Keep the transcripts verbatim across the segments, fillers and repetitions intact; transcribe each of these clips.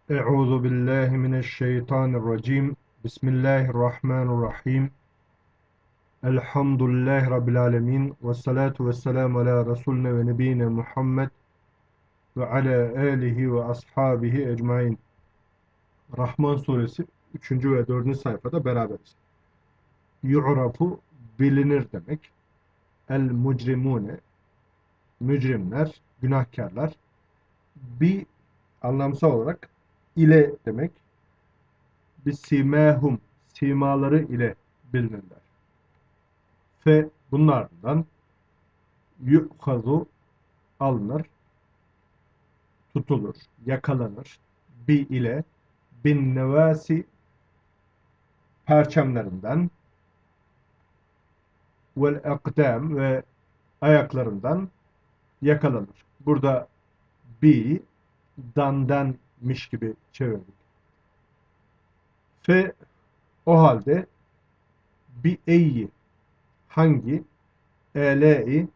Euzu billahi mineşşeytanirracim. Bismillahirrahmanirrahim. Elhamdülillahi rabbil alamin ve salatu vesselamu ala resulina ve nebiyina Muhammed ve ala alihi ve ashabihi ecmaîn. Rahman suresi üçüncü ve dördüncü sayfada beraberiz. Yu'rafu bilinir demek. El mucrimune mücrimler, günahkarlar. Bi anlamsal olarak ile demek. Bisimahum simaları ile bilinirler. Fe bunun ardından yu'hazu alınır, tutulur, yakalanır. Bi ile bin nevasi perçemlerinden vel akdam ve ayaklarından yakalanır. Burada bi dandenmiş gibi çevirdik. Fe o halde bi eyyi hangi ele'i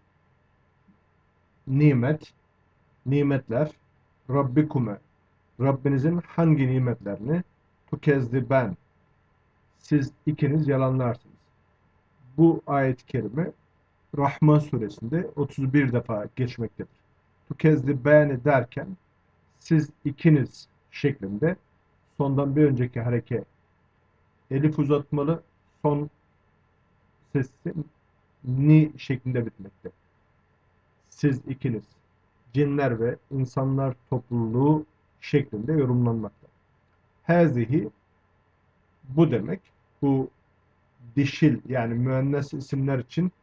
nimet nimetler Rabbikume Rabbinizin hangi nimetlerini tukezdiben siz ikiniz yalanlarsınız. Bu ayet-i kerime Rahman suresinde otuz bir defa geçmektedir. Tukezdibeni derken siz ikiniz şeklinde sondan bir önceki hareke elif uzatmalı, son sesi ni şeklinde bitmekte. Siz ikiniz cinler ve insanlar topluluğu şeklinde yorumlanmakta. Hazihi bu demek. Bu dişil yani müennes isimler için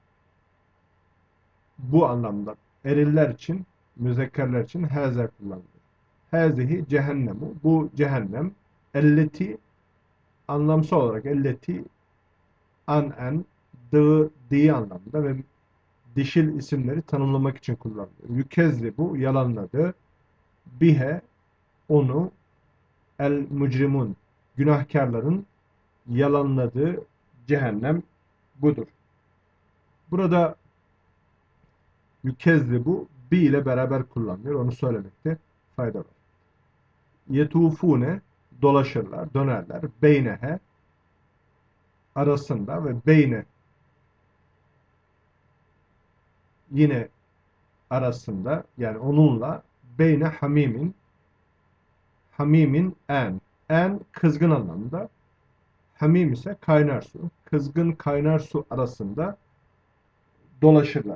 bu anlamda. Eriller için, müzekkerler için haza kullanılır. Hazihi cehennemu. Bu cehennem elleti anlamsal olarak elleti an en dı di anlamda ve dişil isimleri tanımlamak için kullanılıyor. Yükezli bu yalanladı. Bihe onu el mücrimun günahkarların yalanladığı cehennem budur. Burada yükezli bu bi ile beraber kullanılıyor. Onu söylemekte fayda var. Yetufune dolaşırlar, dönerler. Beynehe arasında ve beyne yine arasında yani onunla beyne hamimin hamimin en en kızgın anlamında hamim ise kaynar su. Kızgın kaynar su arasında dolaşırlar.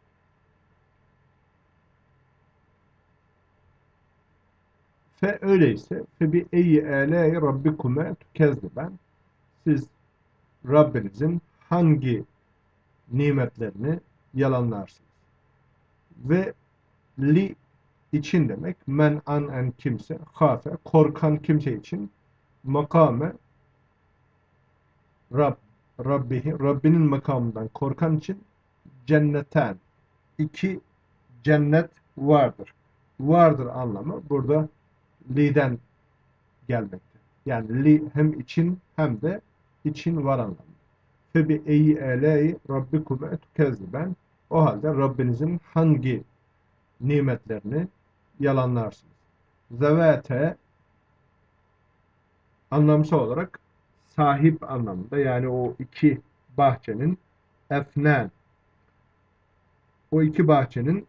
Fe öyleyse fe bi eyyi âlâi rabbikume tukezziben siz Rabbinizin hangi nimetlerini yalanlarsınız. Ve li için demek men an en kimse hafe korkan kimse için makame Rab Rabbihi Rabbinin makamından korkan için cenneten iki cennet vardır. Vardır anlamı burada li'den gelmekte. Yani li hem için hem de için var anlamı. Febi eyyi eleyi rabbikume tukezziben o halde Rabbinizin hangi nimetlerini yalanlarsınız. Zevate anlamsal olarak sahip anlamında yani o iki bahçenin efnen o iki bahçenin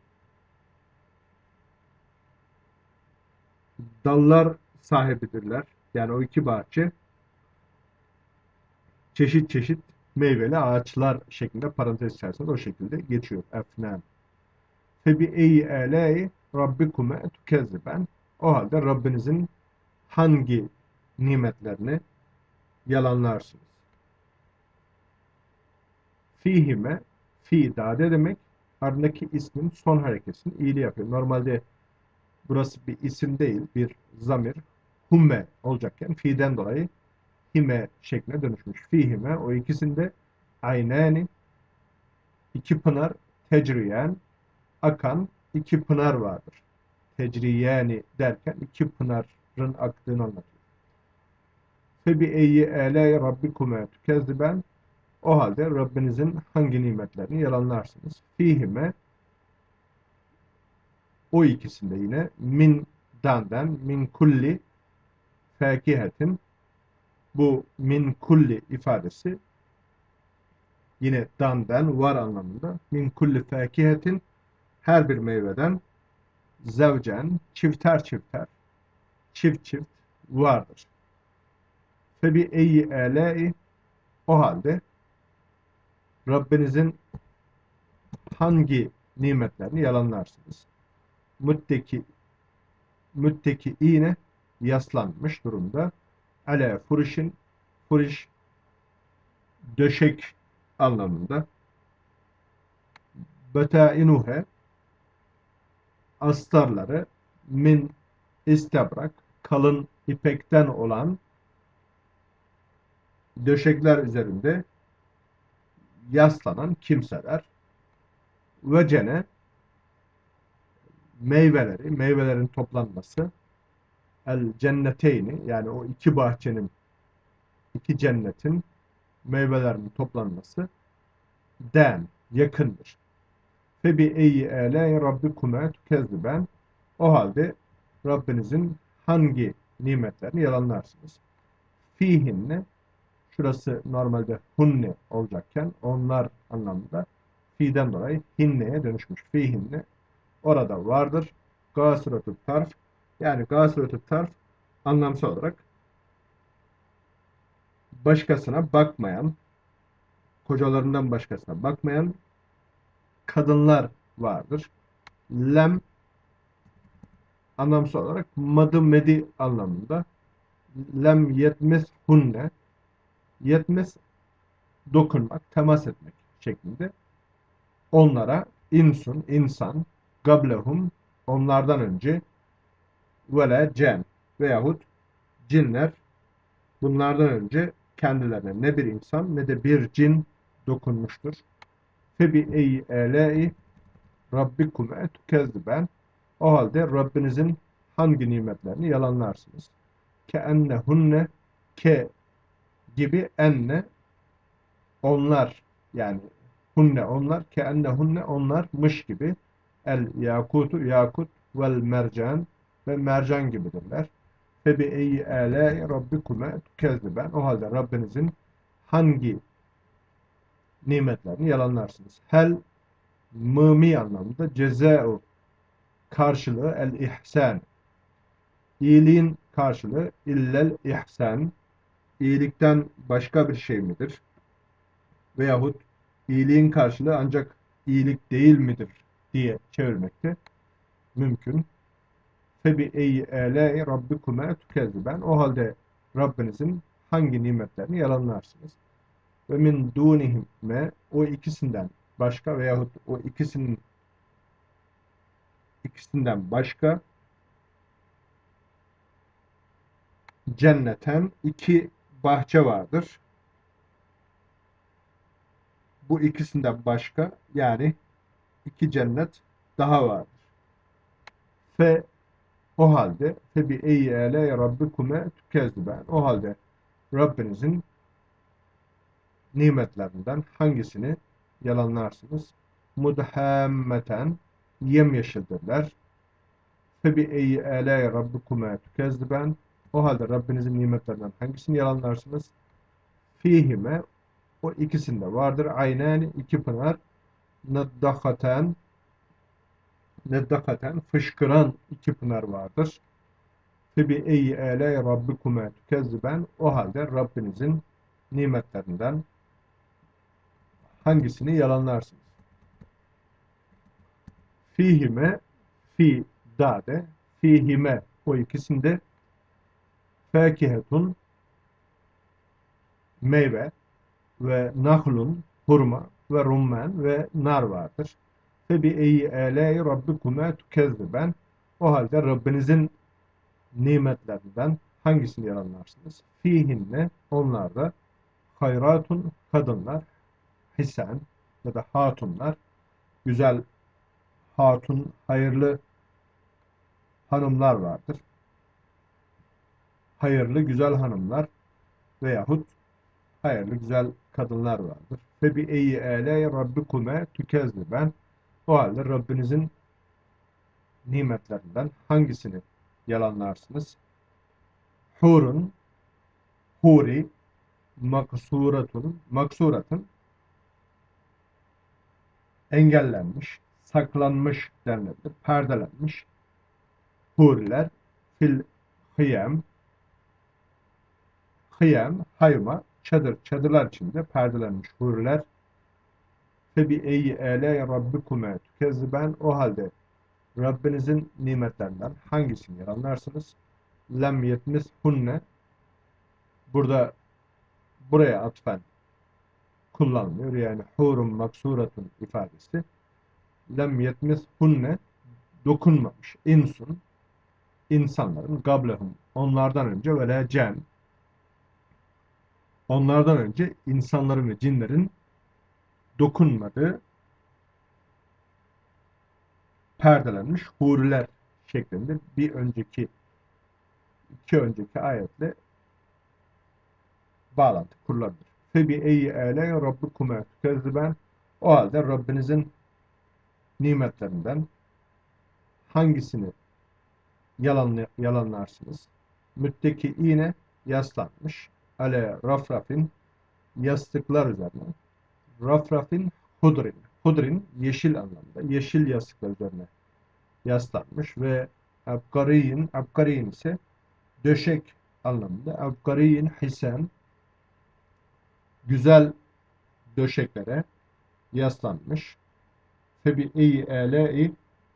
dallar sahibidirler. Yani o iki bahçe çeşit çeşit meyveli ağaçlar şeklinde parantez içerisinde o şekilde geçiyor. Efnen. Febi eyyi âlâi rabbikume tukezziben o halde Rabbinizin hangi nimetlerini yalanlarsınız. Fihime fi dade demek ardındaki ismin son harekesini iyili yapıyor. Normalde burası bir isim değil, bir zamir. Humme olacakken fi'den dolayı hime şekline dönüşmüş. Fihime o ikisinde aynani iki pınar tecriyen akan iki pınar vardır. Tecriyeni derken iki pınarın aktığını anlatıyor. Febi eyyi âlâi rabbikume tükezziben o halde Rabbinizin hangi nimetlerini yalanlarsınız? Fihime o ikisinde yine min danden min kulli fakihetin, bu min kulli ifadesi yine dandan var anlamında. Min kulli fakihetin, her bir meyveden, zevcen, çifter çifter, çift çift vardır. Fe bi eyyi âlâi, o halde Rabbinizin hangi nimetlerini yalanlarsınız? Mütteki, mütteki iğne yaslanmış durumda. Ale furişin, furiş döşek anlamında. Betainuhe, astarları, min istebrak, kalın ipekten olan döşekler üzerinde yaslanan kimseler. Ve cene, meyveleri, meyvelerin toplanması, el cenneteyni, yani o iki bahçenin, iki cennetin meyvelerinin toplanması, den, yakındır. Fe bi eyyi âlâi rabbikume tükezziben, o halde Rabbinizin hangi nimetlerini yalanlarsınız? Fihinne, şurası normalde hunne olacakken onlar anlamında fi'den dolayı hinne'ye dönüşmüş. Fihinne, orada vardır. Gâsıratü tarf, yani gâsıratü tarf anlamsal olarak başkasına bakmayan, kocalarından başkasına bakmayan kadınlar vardır. Lem anlamsal olarak madı medi anlamında. Lem yetmez hunne, yetmez dokunmak, temas etmek şeklinde. Onlara insun, insan, gablehum, onlardan önce, vele cen, veyahut cinler, bunlardan önce kendilerine ne bir insan ne de bir cin dokunmuştur. Febi eyyi âlâi rabbikume tükezziben, o halde Rabbinizin hangi nimetlerini yalanlarsınız? Ke ennehunne, ke gibi, enne onlar, yani hunne onlar, ke ennehunne onlarmış gibi, el yakutu yakut vel mercan ve mercan gibidirler. Fe bi eyyi âlâi rabbikume tükezziben, o halde Rabbinizin hangi nimetlerini yalanlarsınız? Hel mımi anlamında, cezâ'u karşılığı, el ihsan, iyiliğin karşılığı, illel ihsan, iyilikten başka bir şey midir? Veyahut iyiliğin karşılığı ancak iyilik değil midir diye çevirmekte mümkün. Febi eyyi âlâi rabbikume tükezziben, o halde Rabbinizin hangi nimetlerini yalanlarsınız? Ve min dûnihime, o ikisinden başka veyahut o ikisinin ikisinden başka, cenneten, iki bahçe vardır. Bu ikisinden başka, yani iki cennet daha vardır. Fe, o halde fe bi eyyi âlâi rabbikume tükezziben, o halde Rabbinizin nimetlerinden hangisini yalanlarsınız? Mudhammeten, yemyeşildirler. Fe bi eyyi âlâi rabbikume tükezziben, o halde Rabbinizin nimetlerinden hangisini yalanlarsınız? Fihime, o ikisinde vardır. Aynani, iki pınar. Neddakaten, neddakaten, fışkıran iki pınar vardır. Fe bi eyyi âlâi rabbikume tükezziben, o halde Rabbinizin nimetlerinden hangisini yalanlarsınız? Fihime, fi dade, fihime, o ikisinde fakihetun, meyve, ve nahlun, hurma, ve rumman ve nar vardır. Fe bi eyyi âlâi rabbikume tükezziben, o halde Rabbinizin nimetlerinden hangisini yalanlarsınız? Fihinne, onlarda hayratun, kadınlar, hisan ya da hatunlar, güzel hatun, hayırlı hanımlar vardır. Hayırlı, güzel hanımlar veyahut hayırlı, güzel kadınlar vardır. Fe bi eyyi âlâi rabbikume tükezziben, o halde Rabbinizin nimetlerinden hangisini yalanlarsınız? hurun, huri, maksuratun, maksuratın engellenmiş, saklanmış denilebilir, perdelenmiş huriler fil hıyem, hıyem, hayma, çadır, çadırlar içinde perdelenmiş huriler febi eyyi ele rabbikume tükezziben o halde Rabbinizin nimetlerinden hangisini yalanlarsınız? Lem yetmis hunne burada buraya atfen kullanılıyor. Yani hurun maksuratun ifadesi. Lem yetmis hunne dokunmamış. İnsun insanların gablehum onlardan önce ve la cen onlardan önce insanların ve cinlerin dokunmadığı perdelenmiş huriler şeklinde bir önceki iki önceki ayetle bağlantı kurulabilir. Febi eyyi ele rabbikume tükezziben o halde Rabbinizin nimetlerinden hangisini yalanlı, yalanlarsınız? Mütteki iğne yaslanmış. Ale rafrafin yastıklar üzerine. Rafrafin hudrin. Hudrin yeşil anlamda. Yeşil yastıklar üzerine yaslanmış ve abkariyin, abkariyin ise döşek anlamında. Abkariyin hisen güzel döşeklere yaslanmış. Febi iyi ele'i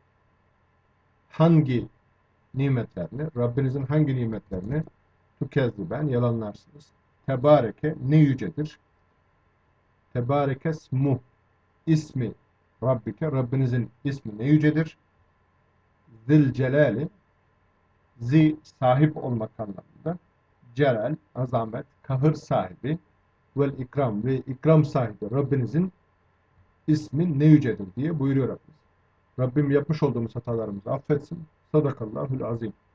hangi nimetlerini, Rabbinizin hangi nimetlerini tükezziben yalanlarsınız. Tebareke ne yücedir? Tebareke smu ismi Rabbike, Rabbinizin ismi ne yücedir? Zil celali zi sahip olmak anlamında. Celal, azamet, kahır sahibi vel ikram ve ikram sahibi Rabbinizin ismi ne yücedir diye buyuruyor Rabbimiz. Rabbim yapmış olduğumuz hatalarımızı affetsin. Sadakallahul azim.